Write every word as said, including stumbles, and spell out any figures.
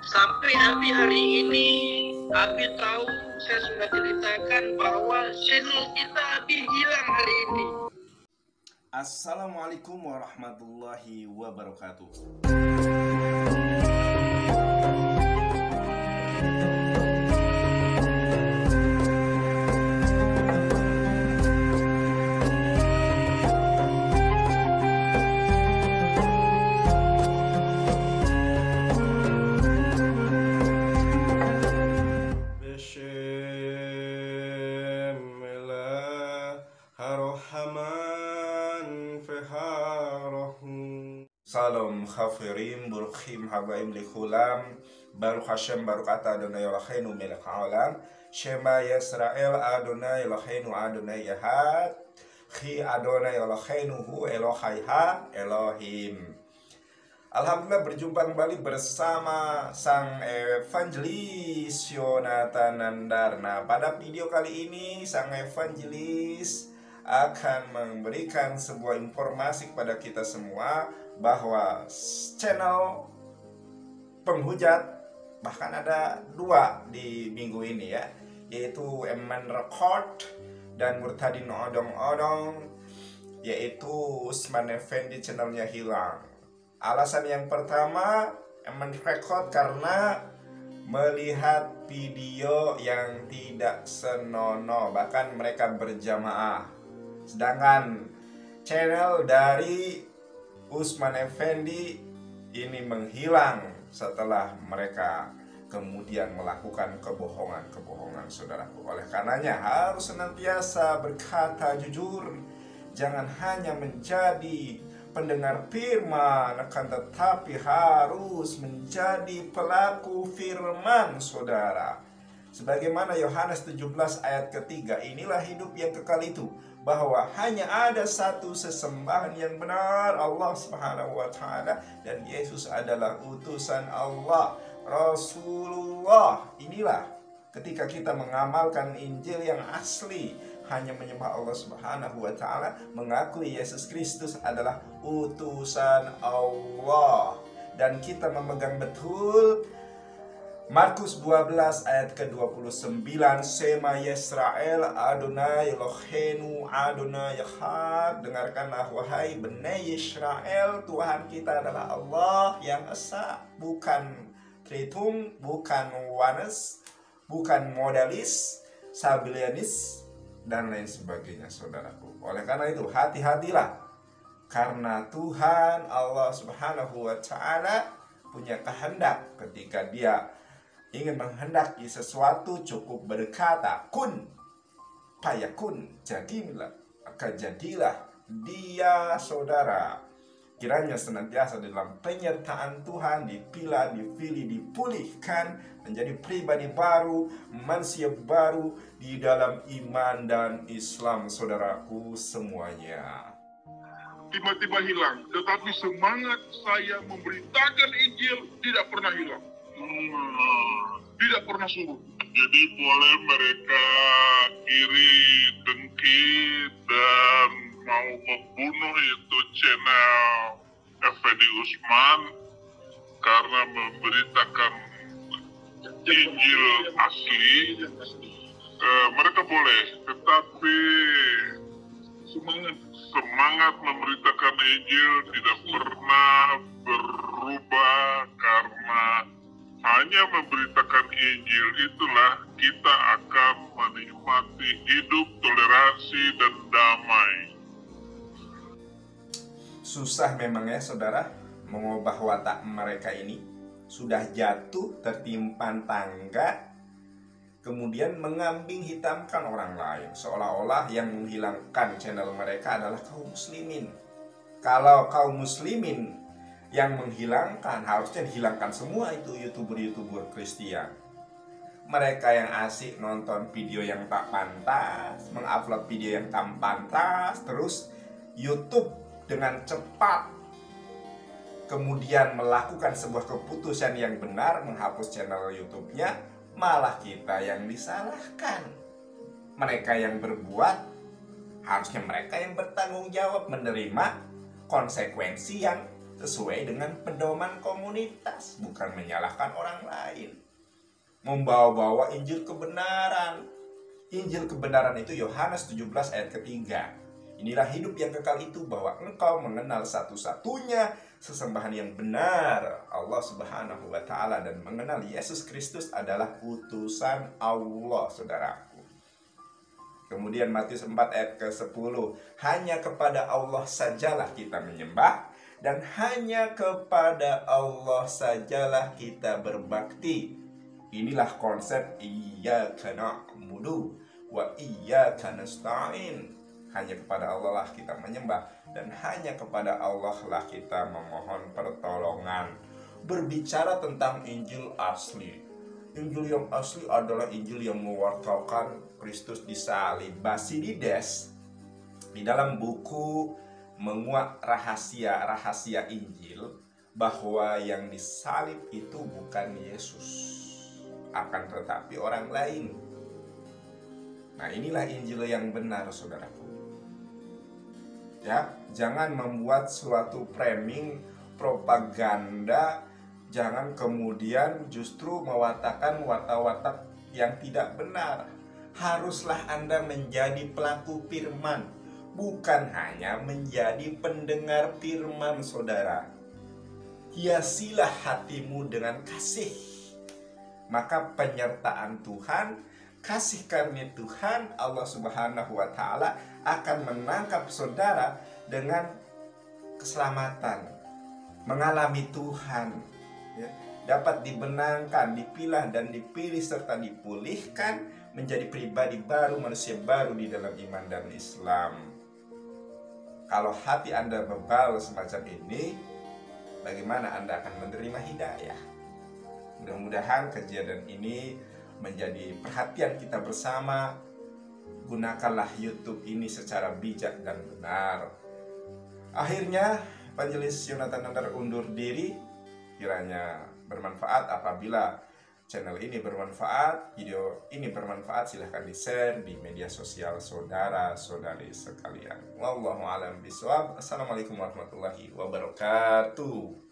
Sampai Abi hari ini, Abi tahu saya sudah ceritakan bahwa channel kita Abi hilang hari ini. Assalamualaikum warahmatullahi wabarakatuh. Salam khafirin burkhim habaim likhulam Baruch Hashem Baruch Ata Adonai Eloheinu melech haolam Shema Yisrael Adonai Eloheinu Adonai Yahad Chi Adonai Eloheinu hu Elohai ha Elohim. Alhamdulillah berjumpa kembali bersama Sang Evangelis Yonatan Nandar. Nah, pada video kali ini Sang Evangelis akan memberikan sebuah informasi kepada kita semua bahwa channel penghujat, bahkan ada dua di minggu ini ya, yaitu Eman Record dan Murtadin Odong-Odong, yaitu Usman Effendi channelnya hilang. Alasan yang pertama, Eman Record karena melihat video yang tidak senonoh, bahkan mereka berjamaah. Sedangkan channel dari Usman Effendi ini menghilang setelah mereka kemudian melakukan kebohongan-kebohongan, saudaraku. Oleh karenanya harus senantiasa berkata jujur, jangan hanya menjadi pendengar firman, akan tetapi harus menjadi pelaku firman, saudara. Sebagaimana Yohanes tujuh belas ayat ketiga, inilah hidup yang kekal itu, bahwa hanya ada satu sesembahan yang benar, Allah Subhanahu wa Ta'ala, dan Yesus adalah utusan Allah, Rasulullah. Inilah ketika kita mengamalkan Injil yang asli, hanya menyembah Allah Subhanahu wa Ta'ala, mengakui Yesus Kristus adalah utusan Allah, dan kita memegang betul Markus dua belas ayat ke dua puluh sembilan, Shema Yisrael Adonai Eloheinu Adonai Echad. Dengarkanlah wahai Bnei Yisrael, Tuhan kita adalah Allah yang esa, bukan tritum, bukan oneness, bukan modalis, sabilianis, dan lain sebagainya, saudaraku. Oleh karena itu hati-hatilah, karena Tuhan Allah Subhanahu wa Ta'ala punya kehendak. Ketika dia ingin menghendaki sesuatu, cukup berkata kun fayakun, jadilah, maka jadilah dia, saudara. Kiranya senantiasa dalam penyertaan Tuhan, dipilah, dipilih, dipulihkan menjadi pribadi baru, manusia baru di dalam iman dan Islam, saudaraku semuanya. Tiba-tiba hilang, tetapi semangat saya memberitakan Injil tidak pernah hilang. Hmm, tidak pernah surut. Jadi boleh mereka iri, dengki, dan mau membunuh itu channel Effendi Usman karena memberitakan Injil asli. Eh, mereka boleh, tetapi semangat semangat memberitakan Injil tidak pernah berubah, karena hanya memberitakan Injil itulah kita akan menikmati hidup toleransi dan damai. Susah memang ya, saudara, mengubah watak mereka ini. Sudah jatuh tertimpa tangga, kemudian mengambing hitamkan orang lain, seolah-olah yang menghilangkan channel mereka adalah kaum muslimin. Kalau kaum muslimin yang menghilangkan, harusnya dihilangkan semua itu youtuber-youtuber Kristen. Mereka yang asik nonton video yang tak pantas, mengupload video yang tak pantas, terus YouTube dengan cepat kemudian melakukan sebuah keputusan yang benar, menghapus channel YouTube-nya, malah kita yang disalahkan. Mereka yang berbuat, harusnya mereka yang bertanggung jawab, menerima konsekuensi yang sesuai dengan pedoman komunitas, bukan menyalahkan orang lain. Membawa-bawa Injil kebenaran. Injil kebenaran itu Yohanes tujuh belas ayat ketiga. Inilah hidup yang kekal itu, bahwa engkau mengenal satu-satunya sesembahan yang benar, Allah Subhanahu wa Ta'ala, dan mengenal Yesus Kristus adalah utusan Allah, saudaraku. Kemudian Matius empat ayat ke sepuluh, hanya kepada Allah sajalah kita menyembah, dan hanya kepada Allah sajalah kita berbakti. Inilah konsep iyyaka na'budu wa iyyaka nasta'in. Hanya kepada Allah lah kita menyembah, dan hanya kepada Allah lah kita memohon pertolongan. Berbicara tentang Injil asli, Injil yang asli adalah Injil yang mewartakan Kristus disalib. Basilides di dalam buku menguak rahasia-rahasia Injil bahwa yang disalib itu bukan Yesus, akan tetapi orang lain. Nah, inilah Injil yang benar, saudaraku. Ya, jangan membuat suatu framing propaganda, jangan kemudian justru mewatakkan watak-watak yang tidak benar. Haruslah Anda menjadi pelaku firman, bukan hanya menjadi pendengar firman, saudara. Hiasilah hatimu dengan kasih, maka penyertaan Tuhan, kasih karunia Tuhan Allah Subhanahu wa Ta'ala akan menangkap saudara dengan keselamatan, mengalami Tuhan, ya, dapat dibenangkan, dipilah dan dipilih serta dipulihkan menjadi pribadi baru, manusia baru di dalam iman dan Islam. Kalau hati Anda bebal semacam ini, bagaimana Anda akan menerima hidayah? Mudah-mudahan kejadian ini menjadi perhatian kita bersama. Gunakanlah YouTube ini secara bijak dan benar. Akhirnya, Evangelis Yonatan Nandar undur diri. Kiranya bermanfaat. Apabila channel ini bermanfaat, video ini bermanfaat, silahkan di-share di media sosial saudara-saudari sekalian. Wallahu a'lam bishawab. Assalamualaikum warahmatullahi wabarakatuh.